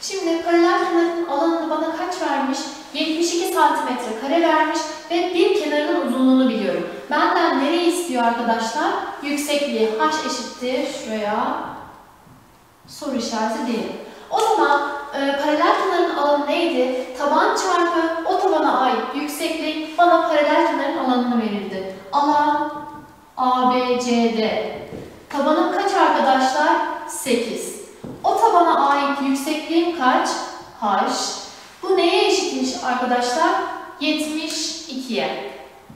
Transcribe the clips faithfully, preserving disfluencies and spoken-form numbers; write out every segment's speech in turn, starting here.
Şimdi paralel kenarın alanını bana kaç vermiş? yetmiş iki santimetre kare vermiş ve bir kenarının uzunluğunu biliyorum. Benden nereyi istiyor arkadaşlar? Yüksekliği h eşittir. Şuraya soru işareti diyelim. O zaman e, paralel kenarın alanı neydi? Taban çarpı o tabana ait yükseklik bana paralel kenarın alanını verirdi. Alan A B C D. Tabanım kaç arkadaşlar? sekiz. O tabana ait yüksekliğim kaç? H. Bu neye eşitmiş arkadaşlar? yetmiş ikiye.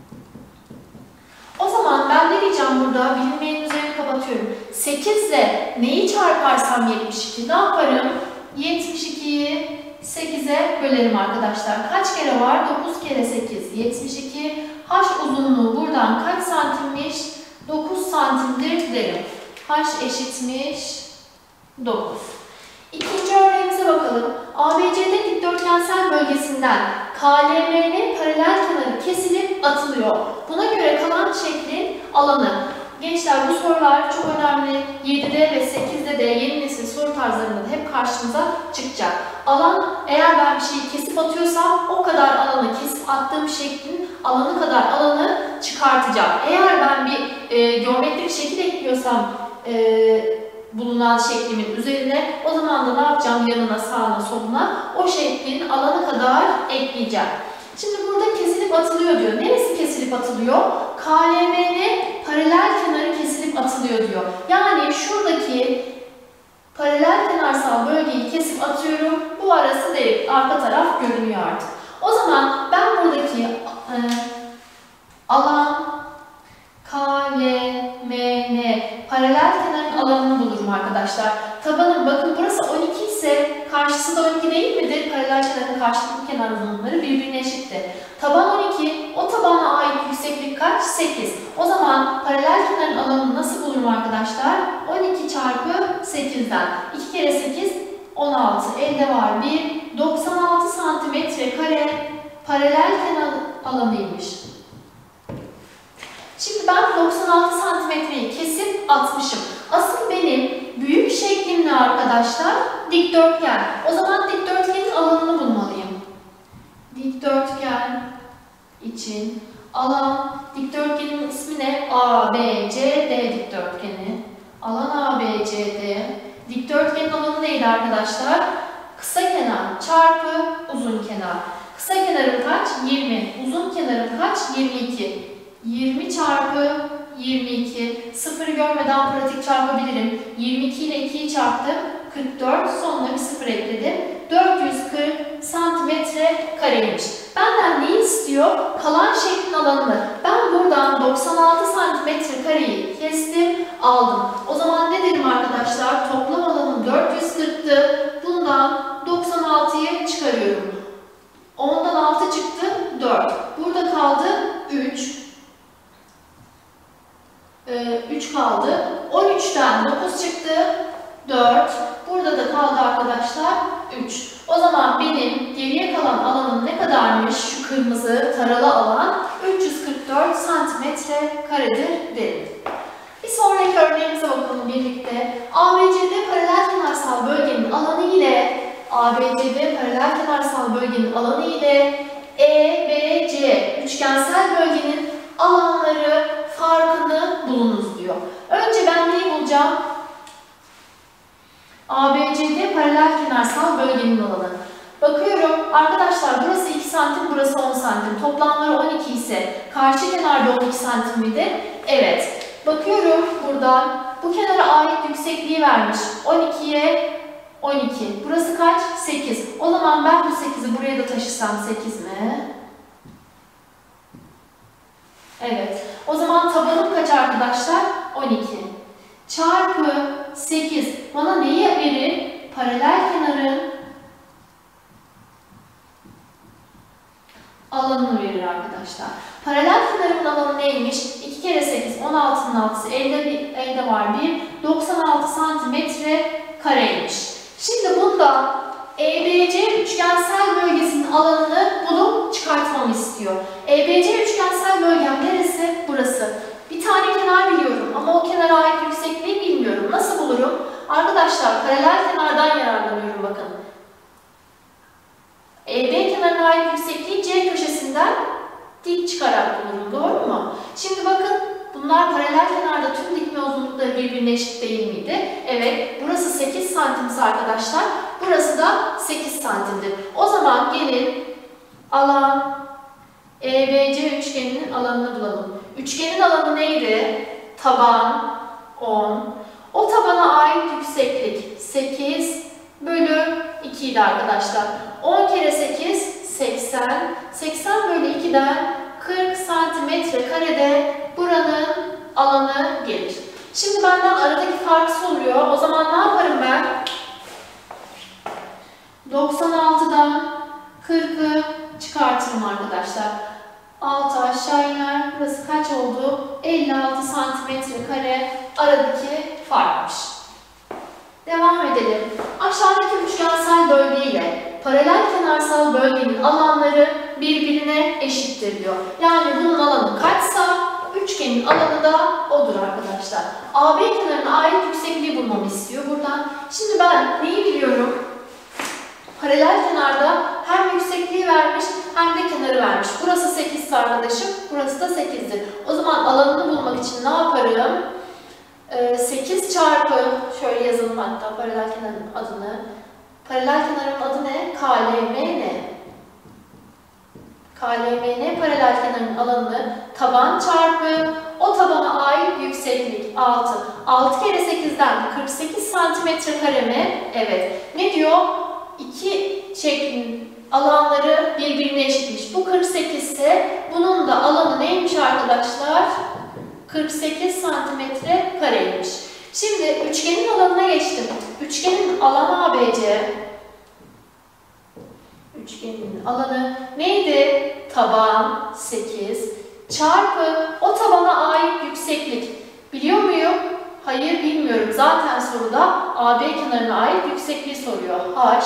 O zaman ben ne diyeceğim burada? Bilinmeyenin üzerini kapatıyorum. sekiz ile neyi çarparsam yetmiş iki? Ne yaparım? yetmiş ikiyi sekize bölerim arkadaşlar. Kaç kere var? dokuz kere sekiz. yetmiş iki. H uzunluğu buradan kaç santimmiş? dokuz santimdir derim. H eşitmiş dokuz. İkinci örneğimize bakalım. A B C D dikdörtgensel bölgesinden K L M N paralel kenarı kesilip atılıyor. Buna göre kalan şeklin alanı. Gençler bu sorular çok önemli. yedide ve sekizde de yeni nesil soru tarzlarında hep karşımıza çıkacak. Alan, eğer ben bir şeyi kesip atıyorsam o kadar alanı kesip attığım şeklin alanı kadar alanı çıkartacağım. Eğer ben bir e, geometrik şekil ekliyorsam e, bulunan şeklimin üzerine, o zaman da ne yapacağım? Yanına, sağına, soluna o şeklin alanı kadar ekleyeceğim. Şimdi burada kesilip atılıyor diyor. Neresi kesilip atılıyor? K L M N paralel kenarı kesilip atılıyor diyor. Yani şuradaki paralel kenarsal bölgeyi kesip atıyorum. Bu arası değil. Arka taraf görünüyor artık. O zaman ben buradaki e, alan K L M N paralel kenarın alanını bulurum arkadaşlar. Tabanım bakın burası on iki ise karşısı da on iki değil midir? Paralel kenarın karşılıklı kenar uzunlukları birbirine eşittir. Taban on iki, o tabana ait yükseklik kaç? sekiz. O zaman paralel kenarın alanını nasıl bulurum arkadaşlar? on iki çarpı sekizden. iki kere sekiz, on altı. Elde var bir. doksan altı santimetre kare paralel kenar alanıymış. Şimdi ben doksan altı santimetreyi kesip atmışım. Asıl benim büyük şeklim ne arkadaşlar? Dikdörtgen. O zaman dikdörtgenin alanını bulmalıyım. Dikdörtgen için alan, dikdörtgenin ismi ne? A B C D dikdörtgeni. Alan A B C D. Dikdörtgenin alanı neydi arkadaşlar? Kısa kenar çarpı uzun kenar. Kısa kenarım kaç? yirmi. Uzun kenarım kaç? yirmi iki. yirmi çarpı yirmi iki. Sıfırı görmeden pratik çarpabilirim. yirmi iki ile ikiyi çarptım. kırk dört. Sonuna bir sıfır ekledim. dört yüz kırk santimetre kareymiş. Benden ne istiyor? Kalan şeklin alanını. Ben buradan doksan altı santimetre kareyi kestim, aldım. O zaman ne dedim arkadaşlar? Toplam alanım dört yüz kırktı. Bundan doksan altıyı çıkarıyorum. ondan altı çıktı. dört. Burada kaldı üç. üç kaldı. on üçten dokuz çıktı. dört. Burada da kaldı arkadaşlar üç. O zaman benim geriye kalan alanım ne kadarmış? Şu kırmızı taralı alan üç yüz kırk dört santimetre karedir derim. Bir sonraki örneğimize bakalım birlikte. A B C D paralel kenarsal bölgenin alanı ile A B C D paralel kenarsal bölgenin alanı ile E B C üçgensel bölgenin alanları farkını bulunuz diyor. Önce ben neyi bulacağım? A B C D paralel kenarsal bölgenin alanı. Bakıyorum arkadaşlar, burası iki santim, burası on santim. Toplamları on iki ise karşı kenarda on iki santim miydi? Evet. Bakıyorum buradan. Bu kenara ait yüksekliği vermiş. on ikiye on iki. Burası kaç? sekiz. O zaman ben bu sekizi buraya da taşısam sekiz mi? Evet. O zaman tabanım kaç arkadaşlar? on iki. Çarpı sekiz. Bana neyi verir? Paralel kenarın alanını verir arkadaşlar. Paralel kenarın alanı neymiş? iki kere sekiz, on altının altısı, elde, bir, elde var bir. doksan altı santimetre kareymiş. Şimdi bunda E B C üçgensel bölgesinin alanını bulup çıkartmamı istiyor. E B C üçgensel bölgem neresi? Burası. Bir tane kenar biliyorum ama o kenara ait yüksekliği bilmiyorum. Nasıl bulurum? Arkadaşlar paralel kenardan yararlanıyorum bakın. E B kenarına ait yüksekliği C köşesinden dik çıkarak bulurum. Doğru mu? Şimdi bakın, bunlar paralel kenarda tüm dikme uzunlukları birbirine eşit değil miydi? Evet. Burası sekiz santimse arkadaşlar, burası da sekiz santimdir. O zaman gelin alan E B C üçgeninin alanını bulalım. Üçgenin alanı neydi? Taban on. O tabana ait yükseklik sekiz bölü iki idi arkadaşlar. on kere sekiz, seksen. seksen bölü ikiden kırk santimetre karede buranın alanı gelir. Şimdi benden aradaki fark soruyor. O zaman ne yaparım ben? doksan altıdan kırkı çıkartırım arkadaşlar. altı aşağı iner. Burası kaç oldu? elli altı santimetre kare aradaki farkmış. Devam edelim. Aşağıdaki üçgensel bölge ile paralel kenarsal bölgenin alanları birbirine eşittir diyor. Yani bunun alanı kaçsa üçgenin alanı da odur arkadaşlar. A B kenarına ait yüksekliği bulmamı istiyor buradan. Şimdi ben neyi biliyorum? Paralel kenarda hem yüksekliği vermiş hem de kenarı vermiş. Burası sekiz arkadaşım, burası da sekizdir. O zaman alanını bulmak için ne yaparım? Ee, sekiz çarpı, şöyle yazalım hatta paralel kenarın adını. Paralel kenarın adı ne? K L M N. K L M N paralel kenarın alanını taban çarpı o tabana ait yükseklik altı. altı kere sekizden kırk sekiz santimetre kare mi? Evet. Ne diyor? İki şeklin alanları birbirine eşitmiş. Bu kırk sekiz ise bunun da alanı neymiş arkadaşlar? kırk sekiz santimetre kareymiş. Şimdi üçgenin alanına geçtim. Üçgenin alanı A B C. Üçgenin alanı neydi? Taban sekiz çarpı o tabana ait yükseklik. Biliyor muyum? Hayır, bilmiyorum. Zaten soruda A B kenarına ait yüksekliği soruyor. H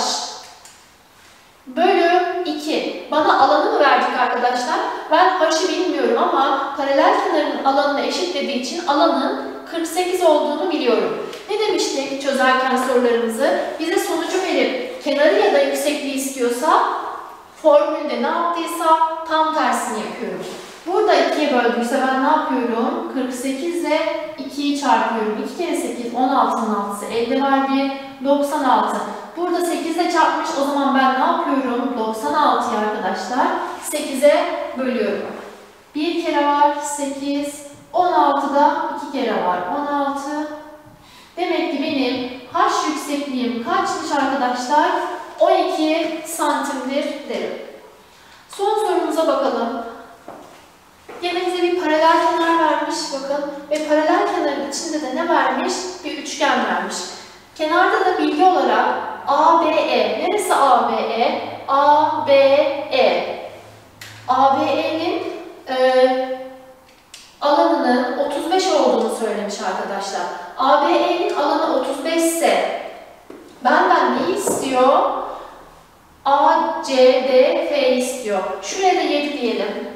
bölü iki. Bana alanı mı verecek arkadaşlar? Ben H'ı bilmiyorum ama paralel kenarın alanını eşitlediği için alanın kırk sekiz olduğunu biliyorum. Ne demiştik çözerken sorularımızı? Bize sonucu verip kenarı ya da yüksekliği istiyorsa formülde ne yaptıysa tam tersini yapıyorum. Burada ikiye böldüyse ben ne yapıyorum? kırk sekiz ile ikiyi çarpıyorum. iki kere sekiz, on altının altısı, elde var bir, doksan altı. Burada sekiz ile çarpmış, o zaman ben ne yapıyorum? doksan altıyı arkadaşlar sekize bölüyorum. bir kere var sekiz, on altıda iki kere var on altı. Demek ki benim H yüksekliğim kaçmış arkadaşlar? on iki santimdir derim. Son sorumuza bakalım. Yine bize bir paralel kenar vermiş bakın ve paralel kenarın içinde de ne vermiş? Bir üçgen vermiş. Kenarda da bilgi olarak A B E. Neresi A B E? A B E. A B E'nin e, alanının otuz beş olduğunu söylemiş arkadaşlar. A B E'nin alanı otuz beş ise benden neyi istiyor? A C D F istiyor. Şuraya da yedi diyelim.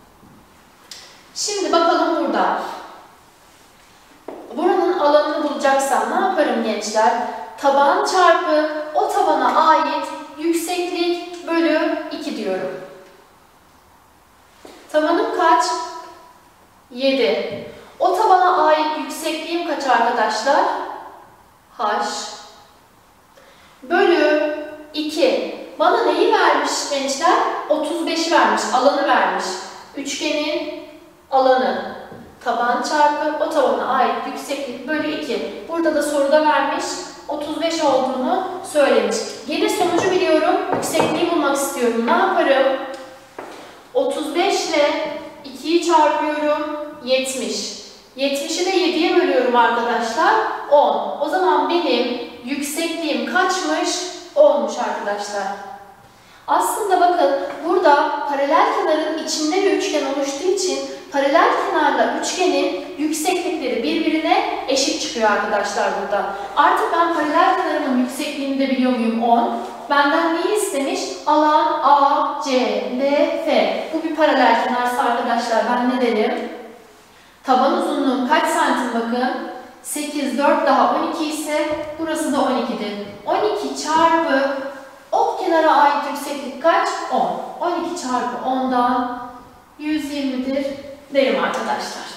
Şimdi bakalım burada. Buranın alanını bulacaksam ne yaparım gençler? Taban çarpı o tabana ait yükseklik bölü iki diyorum. Tabanım kaç? yedi. O tabana ait yüksekliğim kaç arkadaşlar? H. Bölü iki. Bana neyi vermiş gençler? otuz beşi vermiş, alanı vermiş. Üçgenin alanı. Taban çarpı o tabana ait yükseklik bölü iki. Burada da soruda vermiş, otuz beş olduğunu söylemiş. Yine sonucu biliyorum, yüksekliği bulmak istiyorum. Ne yaparım? otuz beş ile ikiyi çarpıyorum, yetmiş. yetmişi de yediye bölüyorum arkadaşlar, on. O zaman benim yüksekliğim kaçmış? onmuş arkadaşlar. Aslında bakın burada paralel kenarın içinde bir üçgen oluştuğu için paralel kenarla üçgenin yükseklikleri birbirine eşit çıkıyor arkadaşlar burada. Artık ben paralel kenarımın yüksekliğini de biliyor muyum? on. Benden neyi istemiş? Alan A, C, D, F. Bu bir paralel kenarsa arkadaşlar ben ne derim? Taban uzunluğum kaç santim bakın? sekiz, dört daha on iki ise burası da on ikidir. on iki çarpı o kenara ait yükseklik kaç? on. on iki çarpı ondan yüz yirmidir derim arkadaşlar.